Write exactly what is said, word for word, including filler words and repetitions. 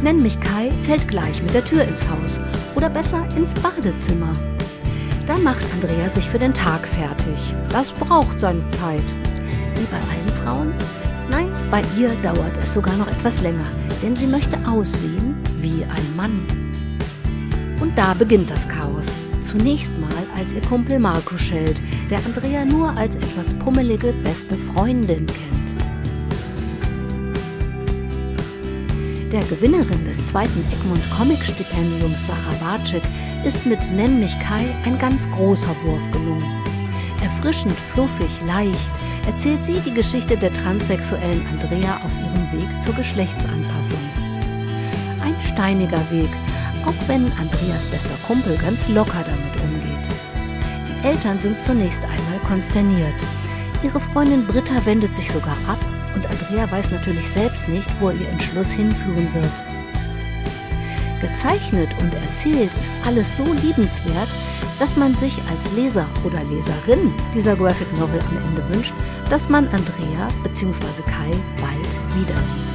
Nenn mich Kai fällt gleich mit der Tür ins Haus oder besser ins Badezimmer. Da macht Andrea sich für den Tag fertig. Das braucht seine Zeit. Wie bei allen Frauen? Nein, bei ihr dauert es sogar noch etwas länger, denn sie möchte aussehen wie ein Mann. Und da beginnt das Chaos. Zunächst mal, als ihr Kumpel Marco schellt, der Andrea nur als etwas pummelige beste Freundin kennt. Der Gewinnerin des zweiten Egmont Comic Stipendiums, Sarah Bartschik, ist mit Nenn mich Kai ein ganz großer Wurf gelungen. Erfrischend, fluffig, leicht erzählt sie die Geschichte der transsexuellen Andrea auf ihrem Weg zur Geschlechtsanpassung. Ein steiniger Weg, auch wenn Andreas bester Kumpel ganz locker damit umgeht. Die Eltern sind zunächst einmal konsterniert. Ihre Freundin Britta wendet sich sogar ab und Andrea weiß natürlich selbst nicht, wo ihr Entschluss hinführen wird. Gezeichnet und erzählt ist alles so liebenswert, dass man sich als Leser oder Leserin dieser Graphic Novel am Ende wünscht, dass man Andrea bzw. Kai bald wiedersieht.